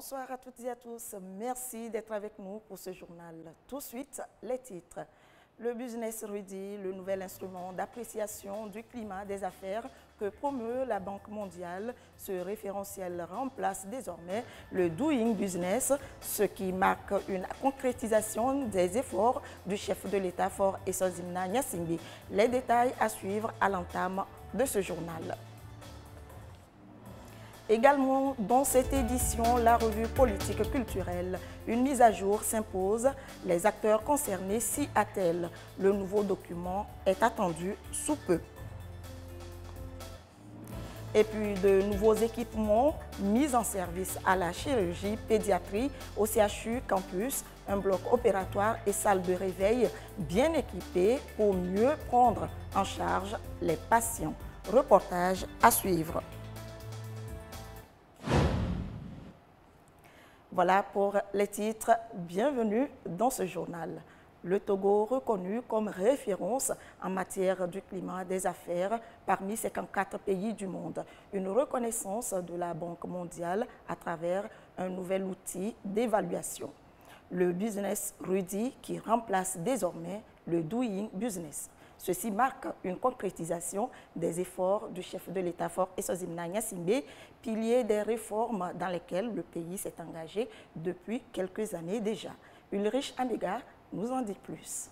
Bonsoir à toutes et à tous. Merci d'être avec nous pour ce journal. Tout de suite, les titres. Le Business Ready, le nouvel instrument d'appréciation du climat des affaires que promeut la Banque mondiale. Ce référentiel remplace désormais le Doing Business, ce qui marque une concrétisation des efforts du chef de l'État Faure Essouzimna Gnassingbé. Les détails à suivre à l'entame de ce journal. Également, dans cette édition, la revue politique culturelle, une mise à jour s'impose. Les acteurs concernés s'y attellent. Le nouveau document est attendu sous peu. Et puis, de nouveaux équipements mis en service à la chirurgie pédiatrie au CHU Campus, un bloc opératoire et salle de réveil bien équipés pour mieux prendre en charge les patients. Reportage à suivre. Voilà pour les titres. Bienvenue dans ce journal. Le Togo reconnu comme référence en matière du climat des affaires parmi 54 pays du monde. Une reconnaissance de la Banque mondiale à travers un nouvel outil d'évaluation. Le Business Ready qui remplace désormais le Doing Business. Ceci marque une concrétisation des efforts du chef de l'État Faure Essouzimna Gnassingbé, pilier des réformes dans lesquelles le pays s'est engagé depuis quelques années déjà. Ulrich Anega nous en dit plus.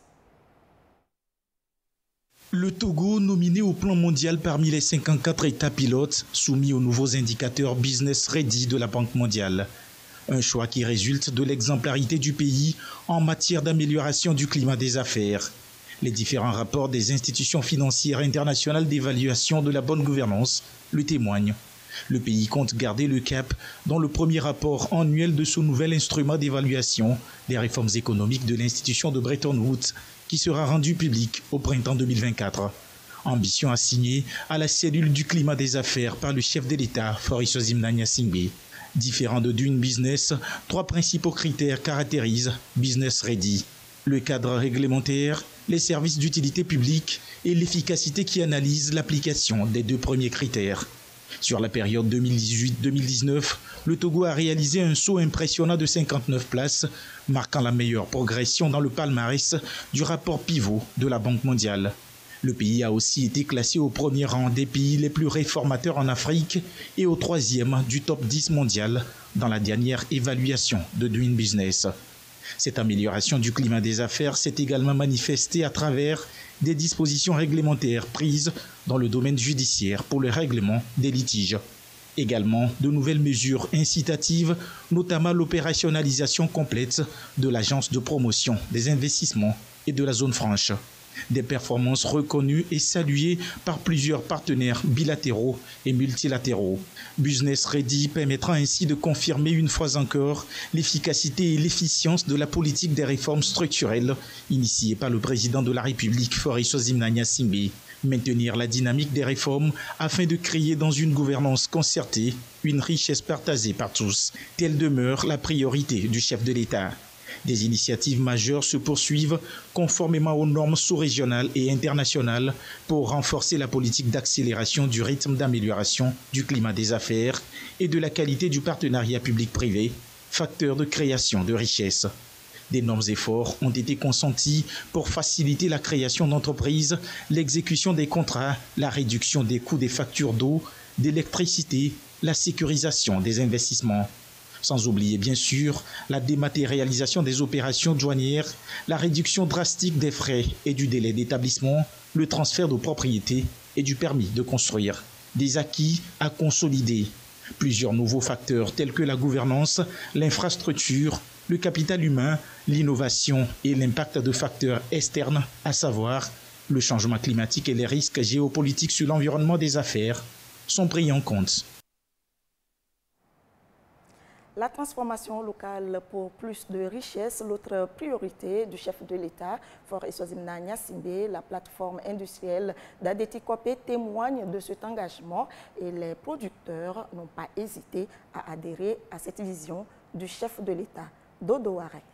Le Togo, nominé au plan mondial parmi les 54 États pilotes soumis aux nouveaux indicateurs Business Ready de la Banque mondiale. Un choix qui résulte de l'exemplarité du pays en matière d'amélioration du climat des affaires. Les différents rapports des institutions financières internationales d'évaluation de la bonne gouvernance le témoignent. Le pays compte garder le cap dans le premier rapport annuel de ce nouvel instrument d'évaluation des réformes économiques de l'institution de Bretton Woods, qui sera rendu public au printemps 2024. Ambition assignée à la cellule du climat des affaires par le chef de l'État, Faure Essouzimna Gnassingbé. Différent de Doing Business, 3 principaux critères caractérisent Business Ready. Le cadre réglementaire, les services d'utilité publique et l'efficacité qui analyse l'application des 2 premiers critères. Sur la période 2018-2019, le Togo a réalisé un saut impressionnant de 59 places, marquant la meilleure progression dans le palmarès du rapport pivot de la Banque mondiale. Le pays a aussi été classé au premier rang des pays les plus réformateurs en Afrique et au 3e du top 10 mondial dans la dernière évaluation de Doing Business. Cette amélioration du climat des affaires s'est également manifestée à travers des dispositions réglementaires prises dans le domaine judiciaire pour le règlement des litiges. Également, de nouvelles mesures incitatives, notamment l'opérationnalisation complète de l'Agence de promotion des investissements et de la zone franche. Des performances reconnues et saluées par plusieurs partenaires bilatéraux et multilatéraux. Business Ready permettra ainsi de confirmer une fois encore l'efficacité et l'efficience de la politique des réformes structurelles initiée par le président de la République, Faure Essouzimna Gnassingbé. Maintenir la dynamique des réformes afin de créer dans une gouvernance concertée une richesse partagée par tous. Telle demeure la priorité du chef de l'État. Des initiatives majeures se poursuivent conformément aux normes sous-régionales et internationales pour renforcer la politique d'accélération du rythme d'amélioration du climat des affaires et de la qualité du partenariat public-privé, facteur de création de richesses. D'énormes efforts ont été consentis pour faciliter la création d'entreprises, l'exécution des contrats, la réduction des coûts des factures d'eau, d'électricité, la sécurisation des investissements. Sans oublier bien sûr la dématérialisation des opérations douanières, la réduction drastique des frais et du délai d'établissement, le transfert de propriété et du permis de construire. Des acquis à consolider. Plusieurs nouveaux facteurs tels que la gouvernance, l'infrastructure, le capital humain, l'innovation et l'impact de facteurs externes, à savoir le changement climatique et les risques géopolitiques sur l'environnement des affaires, sont pris en compte. La transformation locale pour plus de richesses, l'autre priorité du chef de l'État, Faure Essouzimna Gnassingbé, la plateforme industrielle d'Adeti Kopé témoigne de cet engagement et les producteurs n'ont pas hésité à adhérer à cette vision du chef de l'État. Dodo Arek.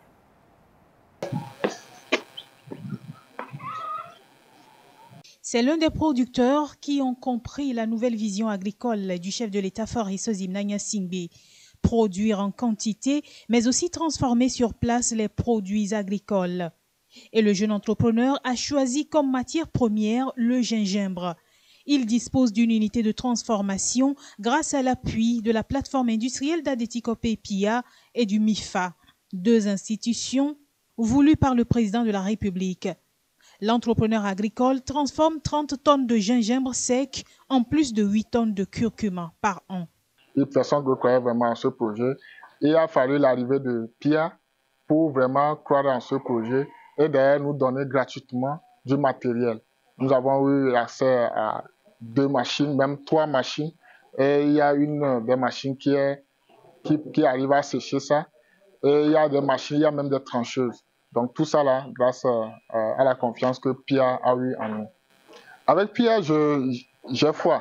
C'est l'un des producteurs qui ont compris la nouvelle vision agricole du chef de l'État Faure Essouzimna Gnassingbé. produire en quantité, mais aussi transformer sur place les produits agricoles. Et le jeune entrepreneur a choisi comme matière première le gingembre. Il dispose d'une unité de transformation grâce à l'appui de la plateforme industrielle d'Adéticopé PIA et du MIFA, deux institutions voulues par le président de la République. L'entrepreneur agricole transforme 30 tonnes de gingembre sec en plus de 8 tonnes de curcuma par an. Personne ne croyait vraiment en ce projet. Il a fallu l'arrivée de PIA pour vraiment croire en ce projet et d'ailleurs nous donner gratuitement du matériel. Nous avons eu accès à 2 machines, même 3 machines. Et il y a une des machines qui arrive à sécher ça. Et il y a des machines, il y a même des trancheuses. Donc tout ça là, grâce à la confiance que PIA a eu en nous. Avec PIA, j'ai foi.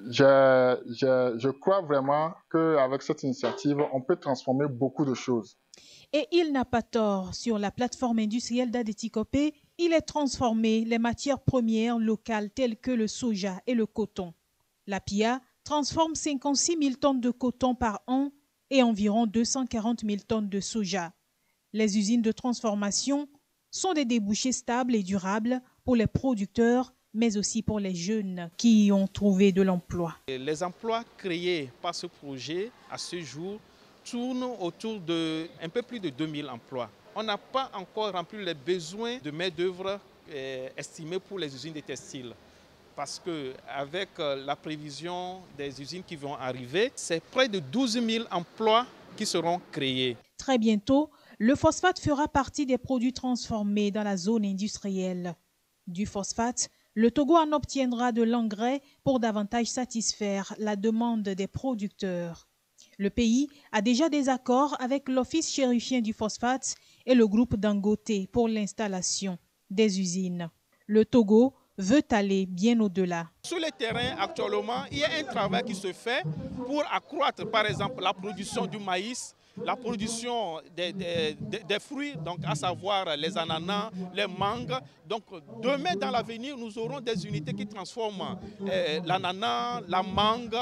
Je crois vraiment qu'avec cette initiative, on peut transformer beaucoup de choses. Et il n'a pas tort. Sur la plateforme industrielle d'Adéticopé, il est transformé les matières premières locales telles que le soja et le coton. La PIA transforme 56 000 tonnes de coton par an et environ 240 000 tonnes de soja. Les usines de transformation sont des débouchés stables et durables pour les producteurs, mais aussi pour les jeunes qui y ont trouvé de l'emploi. Les emplois créés par ce projet à ce jour tournent autour de un peu plus de 2000 emplois. On n'a pas encore rempli les besoins de main-d'œuvre estimés pour les usines de textiles. Parce qu'avec la prévision des usines qui vont arriver, c'est près de 12 000 emplois qui seront créés. Très bientôt, le phosphate fera partie des produits transformés dans la zone industrielle. Du phosphate, le Togo en obtiendra de l'engrais pour davantage satisfaire la demande des producteurs. Le pays a déjà des accords avec l'Office chérifien du phosphate et le groupe Dangote pour l'installation des usines. Le Togo veut aller bien au-delà. Sur le terrain, actuellement, il y a un travail qui se fait pour accroître, par exemple, la production du maïs, la production des fruits, donc à savoir les ananas, les mangues. Donc demain, dans l'avenir, nous aurons des unités qui transforment l'ananas, la mangue,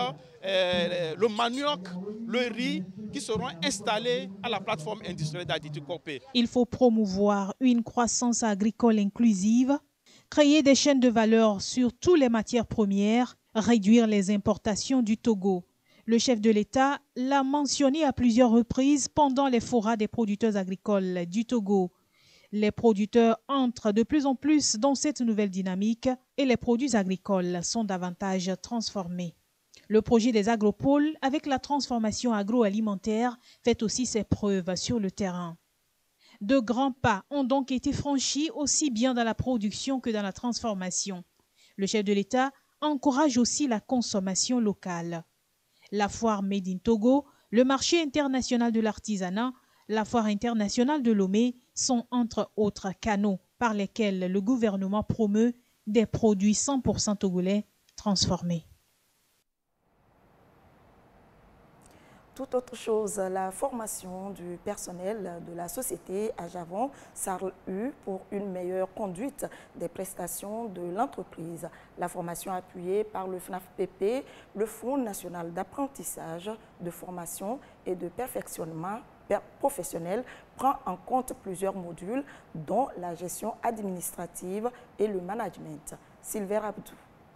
le manioc, le riz, qui seront installés à la plateforme industrielle d'Adéticopé. Il faut promouvoir une croissance agricole inclusive, créer des chaînes de valeur sur toutes les matières premières, réduire les importations du Togo. Le chef de l'État l'a mentionné à plusieurs reprises pendant les forats des producteurs agricoles du Togo. Les producteurs entrent de plus en plus dans cette nouvelle dynamique et les produits agricoles sont davantage transformés. Le projet des agropoles avec la transformation agroalimentaire fait aussi ses preuves sur le terrain. De grands pas ont donc été franchis aussi bien dans la production que dans la transformation. Le chef de l'État encourage aussi la consommation locale. La foire Made in Togo, le marché international de l'artisanat, la foire internationale de Lomé sont entre autres canaux par lesquels le gouvernement promeut des produits 100% togolais transformés. Tout autre chose, la formation du personnel de la société à Javon SARL-U pour une meilleure conduite des prestations de l'entreprise. La formation appuyée par le FNAF-PP, le Fonds national d'apprentissage, de formation et de perfectionnement professionnel, prend en compte plusieurs modules dont la gestion administrative et le management. Sylvain Abdou.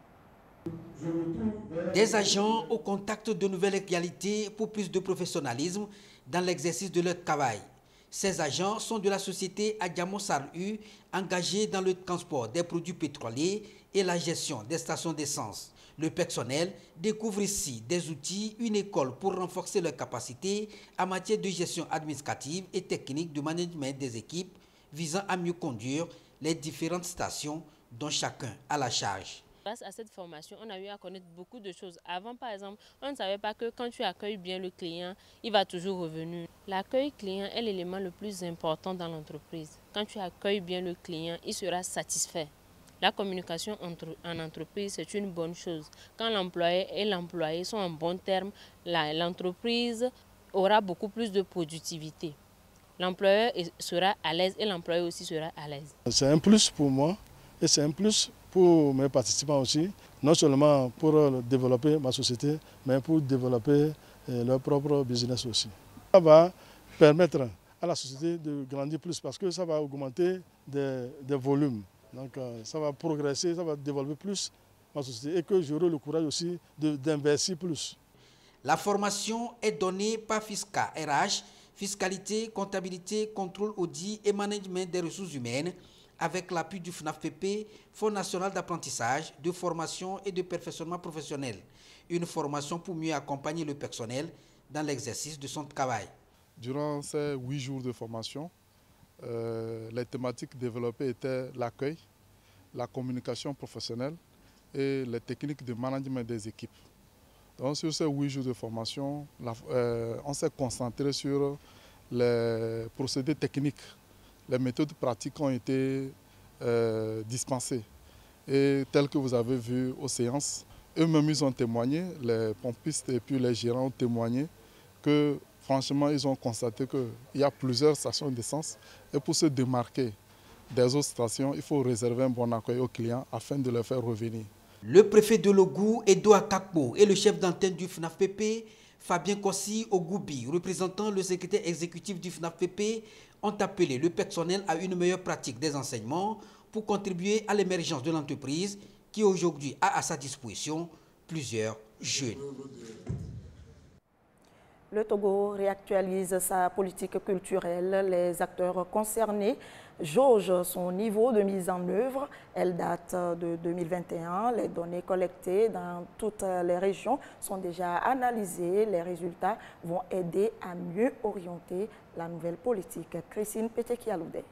Des agents au contact de nouvelles réalités pour plus de professionnalisme dans l'exercice de leur travail. Ces agents sont de la société Adjamo SARL-U, engagés dans le transport des produits pétroliers et la gestion des stations d'essence. Le personnel découvre ici des outils, une école pour renforcer leurs capacités en matière de gestion administrative et technique de management des équipes visant à mieux conduire les différentes stations dont chacun a la charge. Grâce à cette formation, on a eu à connaître beaucoup de choses. Avant, par exemple, on ne savait pas que quand tu accueilles bien le client, il va toujours revenir. L'accueil client est l'élément le plus important dans l'entreprise. Quand tu accueilles bien le client, il sera satisfait. La communication en entreprise, c'est une bonne chose. Quand l'employé et l'employé sont en bon terme, l'entreprise aura beaucoup plus de productivité. L'employeur sera à l'aise et l'employé aussi sera à l'aise. C'est un plus pour moi et c'est un plus pour mes participants aussi, non seulement pour développer ma société, mais pour développer leur propre business aussi. Ça va permettre à la société de grandir plus parce que ça va augmenter des volumes. Donc ça va progresser, ça va développer plus ma société et que j'aurai le courage aussi d'investir plus. La formation est donnée par FISCA RH, Fiscalité, Comptabilité, Contrôle, Audit et Management des ressources humaines, avec l'appui du FNAFPP, Fonds national d'apprentissage, de formation et de perfectionnement professionnel. Une formation pour mieux accompagner le personnel dans l'exercice de son travail. Durant ces 8 jours de formation, les thématiques développées étaient l'accueil, la communication professionnelle et les techniques de management des équipes. Donc sur ces 8 jours de formation, on s'est concentré sur les procédés techniques. Les méthodes pratiques ont été dispensées. Et telles que vous avez vu aux séances, eux-mêmes ils ont témoigné, les pompistes et puis les gérants ont témoigné que franchement ils ont constaté qu'il y a plusieurs stations d'essence et pour se démarquer des autres stations, il faut réserver un bon accueil aux clients afin de les faire revenir. Le préfet de Logou, Edouard Kakpo, et le chef d'antenne du FNAFPP, Fabien Kossi Ogoubi, représentant le secrétaire exécutif du FNAFPP, ont appelé le personnel à une meilleure pratique des enseignements pour contribuer à l'émergence de l'entreprise qui aujourd'hui a à sa disposition plusieurs jeunes. Le Togo réactualise sa politique culturelle. Les acteurs concernés jaugent son niveau de mise en œuvre. Elle date de 2021. Les données collectées dans toutes les régions sont déjà analysées. Les résultats vont aider à mieux orienter la nouvelle politique. Christine Petekialoudé.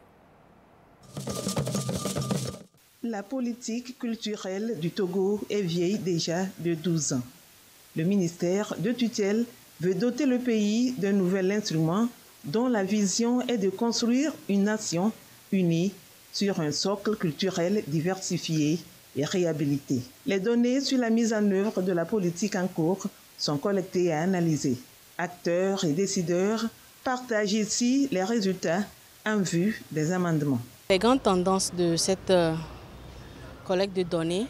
La politique culturelle du Togo est vieille déjà de 12 ans. Le ministère de tutelle veut doter le pays d'un nouvel instrument dont la vision est de construire une nation unie sur un socle culturel diversifié et réhabilité. Les données sur la mise en œuvre de la politique en cours sont collectées et analysées. Acteurs et décideurs partagent ici les résultats en vue des amendements. Les grandes tendances de cette collecte de données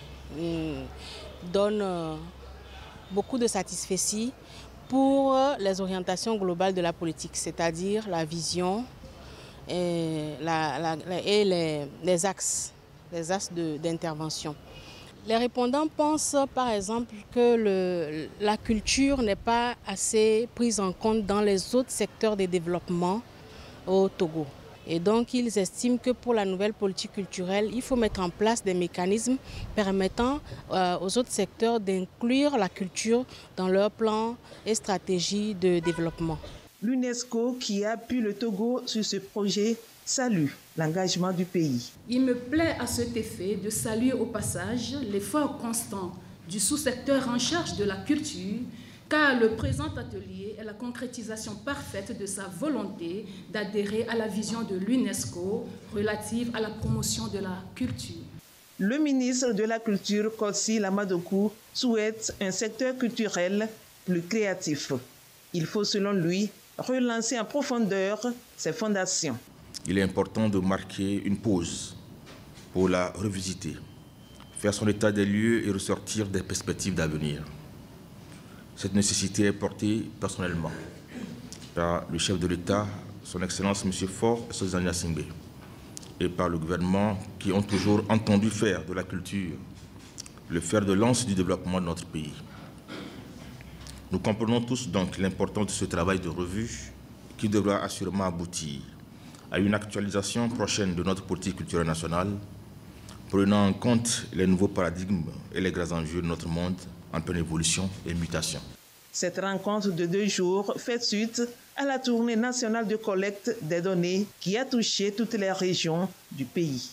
donnent beaucoup de satisfaction pour les orientations globales de la politique, c'est-à-dire la vision et les axes d'intervention. Les répondants pensent par exemple que la culture n'est pas assez prise en compte dans les autres secteurs de développement au Togo. Et donc ils estiment que pour la nouvelle politique culturelle, il faut mettre en place des mécanismes permettant aux autres secteurs d'inclure la culture dans leur plan et stratégie de développement. L'UNESCO, qui appuie le Togo sur ce projet, salue l'engagement du pays. Il me plaît à cet effet de saluer au passage l'effort constant du sous-secteur en charge de la culture, car le présent atelier est la concrétisation parfaite de sa volonté d'adhérer à la vision de l'UNESCO relative à la promotion de la culture. Le ministre de la Culture, Kossi Lamadokou, souhaite un secteur culturel plus créatif. Il faut, selon lui, relancer en profondeur ses fondations. Il est important de marquer une pause pour la revisiter, faire son état des lieux et ressortir des perspectives d'avenir. Cette nécessité est portée personnellement par le chef de l'État, son Excellence M. Faure Sozania Singbe, et par le gouvernement qui ont toujours entendu faire de la culture le fer de lance du développement de notre pays. Nous comprenons tous donc l'importance de ce travail de revue qui devra assurément aboutir à une actualisation prochaine de notre politique culturelle nationale, prenant en compte les nouveaux paradigmes et les grands enjeux de notre monde en pleine évolution et mutation. Cette rencontre de 2 jours fait suite à la tournée nationale de collecte des données qui a touché toutes les régions du pays.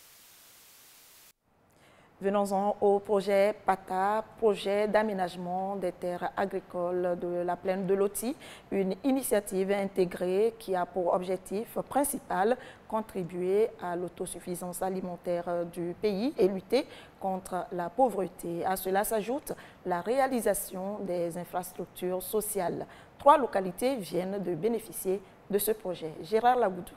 Venons-en au projet PATA, projet d'aménagement des terres agricoles de la plaine de Loti, une initiative intégrée qui a pour objectif principal contribuer à l'autosuffisance alimentaire du pays et lutter contre la pauvreté. À cela s'ajoute la réalisation des infrastructures sociales. 3 localités viennent de bénéficier de ce projet. Gérard Lagoudou.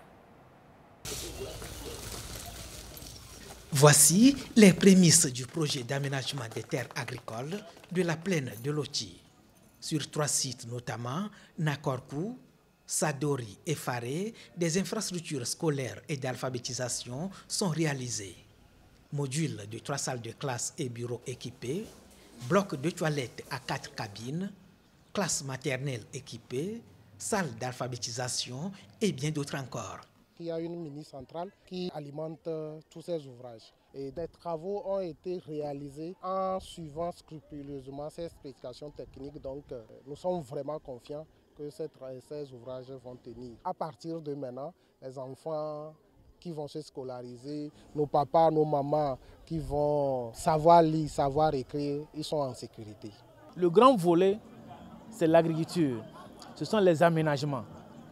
Voici les prémices du projet d'aménagement des terres agricoles de la plaine de Loti. Sur 3 sites notamment, Nakorkou, Sadori et Faré, des infrastructures scolaires et d'alphabétisation sont réalisées. Modules de 3 salles de classe et bureaux équipés, blocs de toilettes à 4 cabines, classes maternelles équipées, salles d'alphabétisation et bien d'autres encore. Il y a une mini-centrale qui alimente tous ces ouvrages. Et des travaux ont été réalisés en suivant scrupuleusement ces spécifications techniques. Donc nous sommes vraiment confiants que ces ouvrages vont tenir. À partir de maintenant, les enfants qui vont se scolariser, nos papas, nos mamans qui vont savoir lire, savoir écrire, ils sont en sécurité. Le grand volet, c'est l'agriculture, ce sont les aménagements.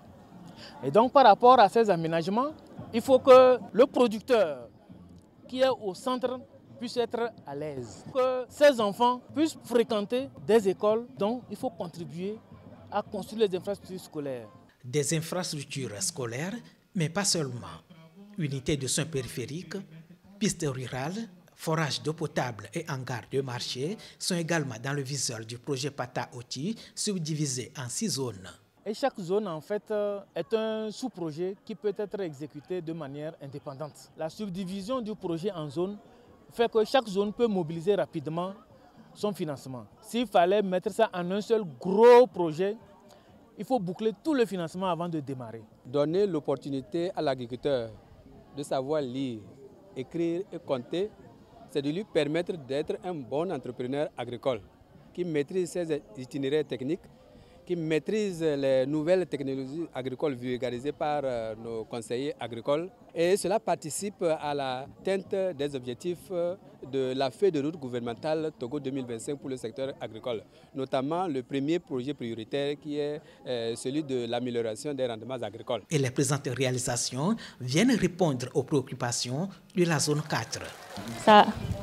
Et donc par rapport à ces aménagements, il faut que le producteur qui est au centre puisse être à l'aise. Que ces enfants puissent fréquenter des écoles, donc il faut contribuer à construire les infrastructures scolaires. Des infrastructures scolaires, mais pas seulement. Unités de soins périphériques, pistes rurales, forages d'eau potable et hangars de marché sont également dans le viseur du projet Pata-Oti, subdivisé en 6 zones. Et chaque zone, en fait, est un sous-projet qui peut être exécuté de manière indépendante. La subdivision du projet en zones fait que chaque zone peut mobiliser rapidement son financement. S'il fallait mettre ça en un seul gros projet, il faut boucler tout le financement avant de démarrer. Donner l'opportunité à l'agriculteur de savoir lire, écrire et compter, c'est de lui permettre d'être un bon entrepreneur agricole qui maîtrise ses itinéraires techniques, qui maîtrise les nouvelles technologies agricoles vulgarisées par nos conseillers agricoles. Et cela participe à l'atteinte des objectifs de la feuille de route gouvernementale Togo 2025 pour le secteur agricole, notamment le premier projet prioritaire qui est celui de l'amélioration des rendements agricoles. Et les présentes réalisations viennent répondre aux préoccupations de la zone 4. Ça,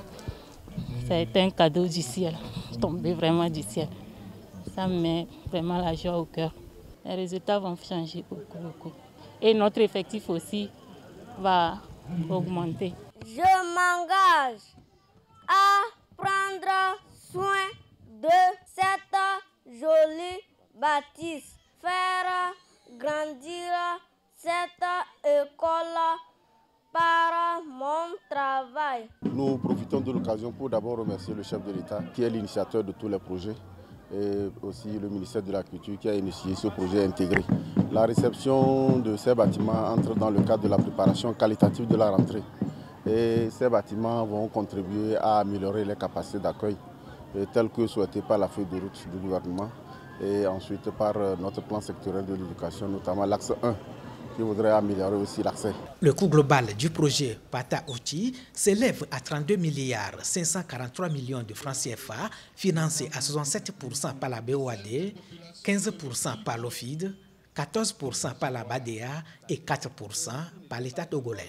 c'est un cadeau du ciel, tombé vraiment du ciel. Ça me met vraiment la joie au cœur. Les résultats vont changer beaucoup. Et notre effectif aussi va augmenter. Je m'engage à prendre soin de cette jolie bâtisse, faire grandir cette école par mon travail. Nous profitons de l'occasion pour d'abord remercier le chef de l'État qui est l'initiateur de tous les projets, et aussi le ministère de la Culture qui a initié ce projet intégré. La réception de ces bâtiments entre dans le cadre de la préparation qualitative de la rentrée. Et ces bâtiments vont contribuer à améliorer les capacités d'accueil telles que souhaitées par la feuille de route du gouvernement et ensuite par notre plan sectoriel de l'éducation, notamment l'axe 1. Qui voudrait améliorer aussi l'accès. Le coût global du projet Pata-Oti s'élève à 32 milliards 543 millions de francs CFA, financé à 67% par la BOAD, 15% par l'OFID, 14% par la BADEA et 4% par l'État togolais.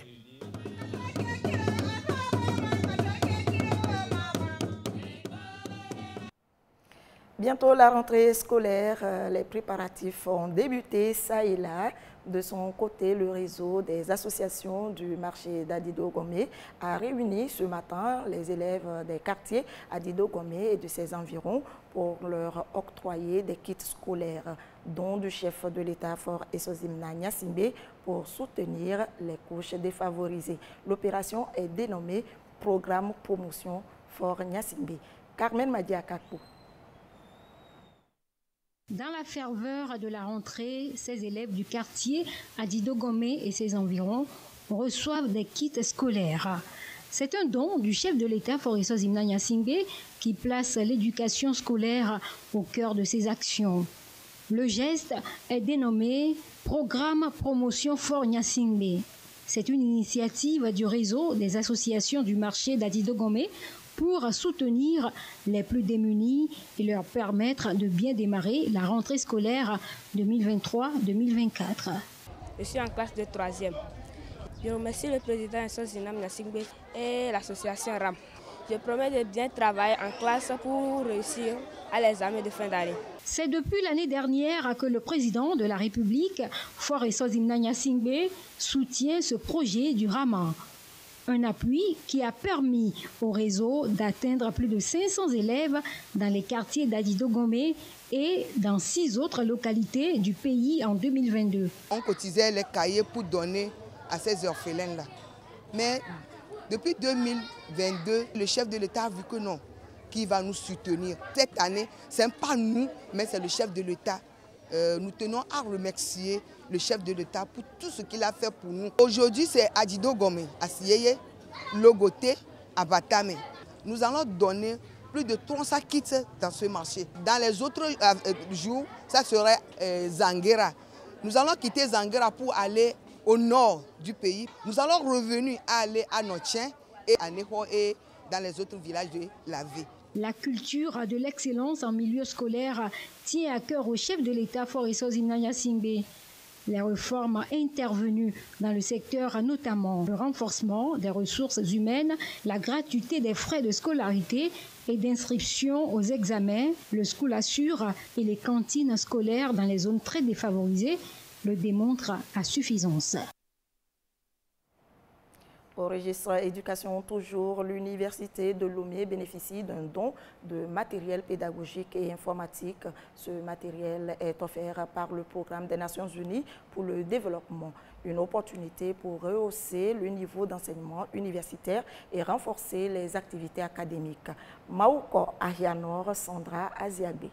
Bientôt la rentrée scolaire, les préparatifs ont débuté ça et là. De son côté, le réseau des associations du marché d'Adido-Gomé a réuni ce matin les élèves des quartiers Adido-Gomé et de ses environs pour leur octroyer des kits scolaires, dont du chef de l'État Fort Esozimna Nyasimbe pour soutenir les couches défavorisées. L'opération est dénommée Programme Promotion Fort Nyasimbe. Carmen Madiakakpo. Dans la ferveur de la rentrée, ces élèves du quartier Adido-Gomé et ses environs reçoivent des kits scolaires. C'est un don du chef de l'État Fort Esozimna Nyasimbe qui place l'éducation scolaire au cœur de ses actions. Le geste est dénommé Programme Promotion Fort Nyasimbe. C'est une initiative du réseau des associations du marché d'Adido-Gomé pour soutenir les plus démunis et leur permettre de bien démarrer la rentrée scolaire 2023-2024. Je suis en classe de 3e. Je remercie le président Esozimna Nyasimbe et l'association RAM. Je promets de bien travailler en classe pour réussir à l'examen de fin d'année. C'est depuis l'année dernière que le président de la République, Fort Esozimna Nyasimbe, soutient ce projet du Raman. Un appui qui a permis au réseau d'atteindre plus de 500 élèves dans les quartiers d'Adidogomé et dans 6 autres localités du pays en 2022. On cotisait les cahiers pour donner à ces orphelins-là. Mais depuis 2022, le chef de l'État a vu que non, qu'il va nous soutenir. Cette année, ce n'est pas nous, mais c'est le chef de l'État. Nous tenons à remercier le chef de l'État pour tout ce qu'il a fait pour nous. Aujourd'hui, c'est Adidogomé, Asieye, Logoté, Abatame. Nous allons donner plus de 300 kits dans ce marché. Dans les autres jours, ça serait Zanguera. Nous allons quitter Zanguera pour aller au nord du pays. Nous allons revenir aller à Notien et à Neho et dans les autres villages de la ville. La culture de l'excellence en milieu scolaire tient à cœur au chef de l'État Foresos Imnanya Singbe. Les réformes intervenues dans le secteur, notamment le renforcement des ressources humaines, la gratuité des frais de scolarité et d'inscription aux examens, le School Assure et les cantines scolaires dans les zones très défavorisées le démontrent à suffisance. Au registre éducation, toujours, l'Université de Lomé bénéficie d'un don de matériel pédagogique et informatique. Ce matériel est offert par le Programme des Nations Unies pour le développement. Une opportunité pour rehausser le niveau d'enseignement universitaire et renforcer les activités académiques. Maouko Arianor, Sandra Aziabe.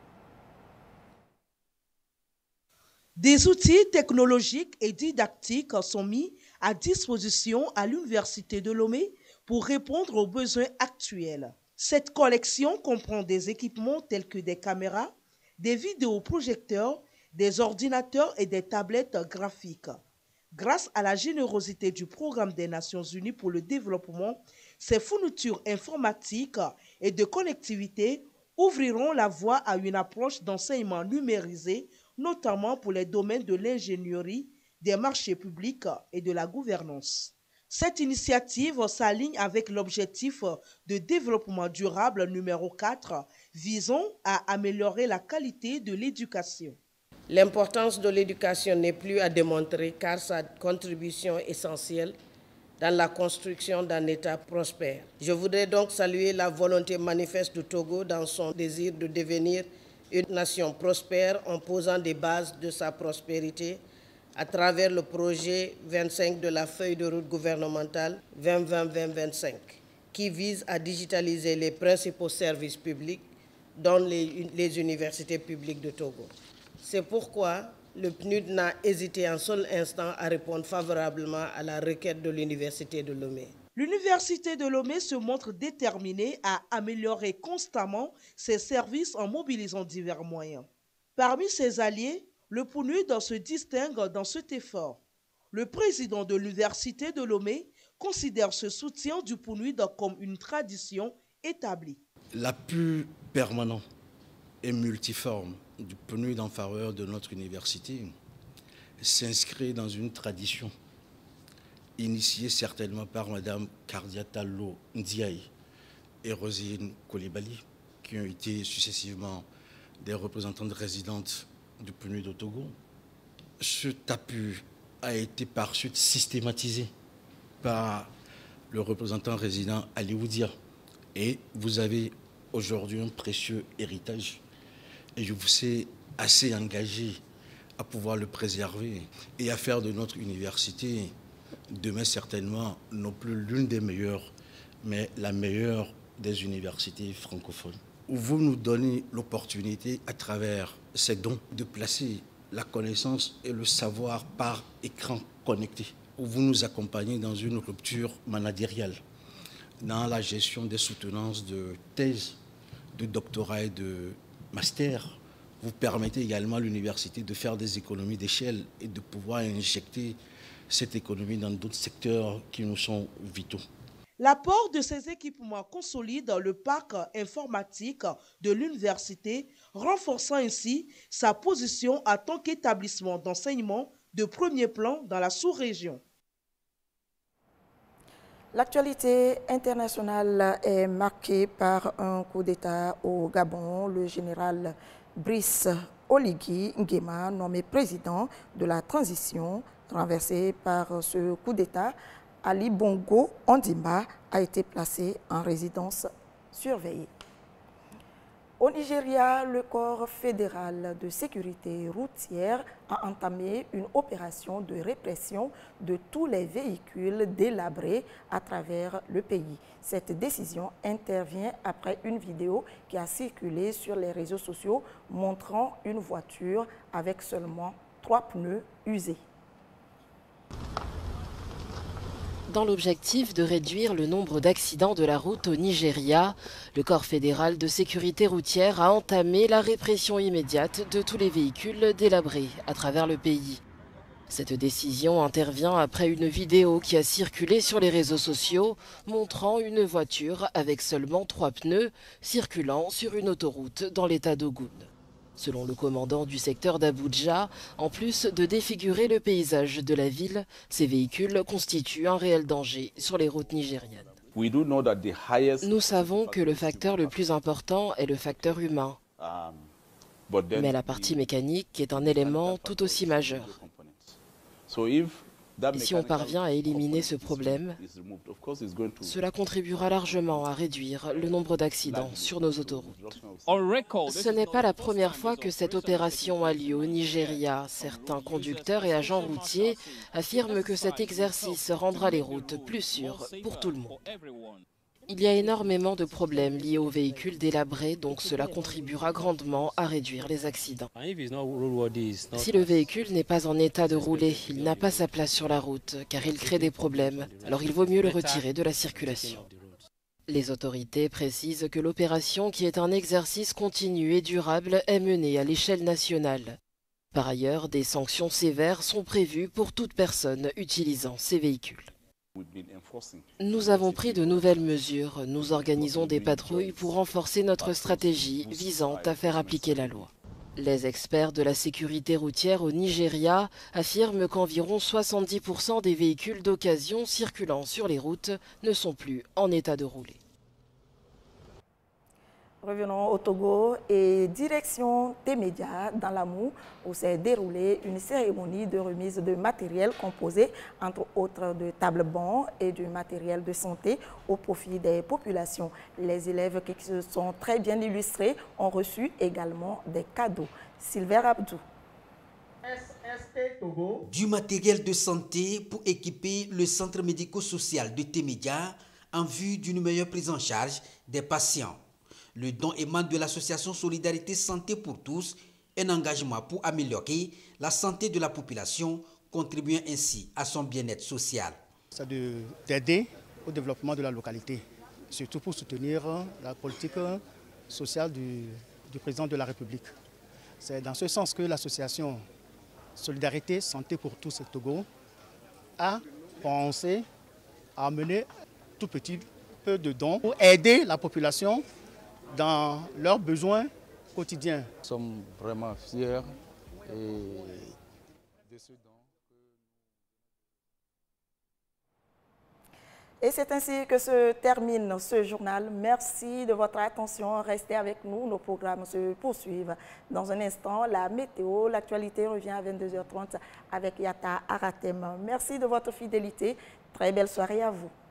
Des outils technologiques et didactiques sont mis à disposition à l'Université de Lomé pour répondre aux besoins actuels. Cette collection comprend des équipements tels que des caméras, des vidéoprojecteurs, des ordinateurs et des tablettes graphiques. Grâce à la générosité du Programme des Nations Unies pour le développement, ces fournitures informatiques et de connectivité ouvriront la voie à une approche d'enseignement numérisé, notamment pour les domaines de l'ingénierie, des marchés publics et de la gouvernance. Cette initiative s'aligne avec l'objectif de développement durable numéro 4, visant à améliorer la qualité de l'éducation. L'importance de l'éducation n'est plus à démontrer car sa contribution est essentielle dans la construction d'un État prospère. Je voudrais donc saluer la volonté manifeste du Togo dans son désir de devenir une nation prospère en posant des bases de sa prospérité à travers le projet 25 de la feuille de route gouvernementale 2020-2025 qui vise à digitaliser les principaux services publics dont les universités publiques de Togo. C'est pourquoi le PNUD n'a hésité un seul instant à répondre favorablement à la requête de l'Université de Lomé. L'Université de Lomé se montre déterminée à améliorer constamment ses services en mobilisant divers moyens. Parmi ses alliés, le PNUD se distingue dans cet effort. Le président de l'Université de Lomé considère ce soutien du PNUD comme une tradition établie. L'appui permanent et multiforme du PNUD en faveur de notre université s'inscrit dans une tradition initiée certainement par Mme Kardiata Lo Ndiaye et Rosine Koulibaly, qui ont été successivement des représentantes résidentes du PNUD au Togo. Cet appui a été par suite systématisé par le représentant résident Ali Oudia. Et vous avez aujourd'hui un précieux héritage. Et je vous sais assez engagé à pouvoir le préserver et à faire de notre université, demain certainement, non plus l'une des meilleures, mais la meilleure des universités francophones. Où vous nous donnez l'opportunité, à travers ces dons, de placer la connaissance et le savoir par écran connecté. Où vous nous accompagnez dans une rupture managériale, dans la gestion des soutenances de thèses, de doctorat et de master. Vous permettez également à l'université de faire des économies d'échelle et de pouvoir injecter cette économie dans d'autres secteurs qui nous sont vitaux. L'apport de ces équipements consolide le parc informatique de l'université, renforçant ainsi sa position en tant qu'établissement d'enseignement de premier plan dans la sous-région. L'actualité internationale est marquée par un coup d'État au Gabon. Le général Brice Oligui Nguema, nommé président de la transition, renversé par ce coup d'État, Ali Bongo Ondimba a été placé en résidence surveillée. Au Nigeria, le corps fédéral de sécurité routière a entamé une opération de répression de tous les véhicules délabrés à travers le pays. Cette décision intervient après une vidéo qui a circulé sur les réseaux sociaux montrant une voiture avec seulement 3 pneus usés. Dans l'objectif de réduire le nombre d'accidents de la route au Nigeria, le corps fédéral de sécurité routière a entamé la répression immédiate de tous les véhicules délabrés à travers le pays. Cette décision intervient après une vidéo qui a circulé sur les réseaux sociaux montrant une voiture avec seulement 3 pneus circulant sur une autoroute dans l'état d'Ogun. Selon le commandant du secteur d'Abuja, en plus de défigurer le paysage de la ville, ces véhicules constituent un réel danger sur les routes nigériennes. Nous savons que le facteur le plus important est le facteur humain, mais la partie mécanique est un élément tout aussi majeur. Et si on parvient à éliminer ce problème, cela contribuera largement à réduire le nombre d'accidents sur nos autoroutes. Ce n'est pas la première fois que cette opération a lieu au Nigeria. Certains conducteurs et agents routiers affirment que cet exercice rendra les routes plus sûres pour tout le monde. Il y a énormément de problèmes liés aux véhicules délabrés, donc cela contribuera grandement à réduire les accidents. Si le véhicule n'est pas en état de rouler, il n'a pas sa place sur la route, car il crée des problèmes, alors il vaut mieux le retirer de la circulation. Les autorités précisent que l'opération, qui est un exercice continu et durable, est menée à l'échelle nationale. Par ailleurs, des sanctions sévères sont prévues pour toute personne utilisant ces véhicules. Nous avons pris de nouvelles mesures. Nous organisons des patrouilles pour renforcer notre stratégie visant à faire appliquer la loi. Les experts de la sécurité routière au Nigeria affirment qu'environ 70% des véhicules d'occasion circulant sur les routes ne sont plus en état de rouler. Revenons au Togo et direction Témédia dans l'Amou où s'est déroulée une cérémonie de remise de matériel composé entre autres de tables-bancs et du matériel de santé au profit des populations. Les élèves qui se sont très bien illustrés ont reçu également des cadeaux. Sylvain Abdou. Du matériel de santé pour équiper le centre médico-social de Témédia en vue d'une meilleure prise en charge des patients. Le don émane de l'association Solidarité Santé pour tous, un engagement pour améliorer la santé de la population, contribuant ainsi à son bien-être social. C'est d'aider au développement de la localité, surtout pour soutenir la politique sociale du président de la République. C'est dans ce sens que l'association Solidarité Santé pour tous au Togo a pensé à mener tout petit peu de dons pour aider la population dans leurs besoins quotidiens. Nous sommes vraiment fiers de ce don. Et c'est ainsi que se termine ce journal. Merci de votre attention. Restez avec nous. Nos programmes se poursuivent. Dans un instant, la météo, l'actualité revient à 22h30 avec Yata Aratem. Merci de votre fidélité. Très belle soirée à vous.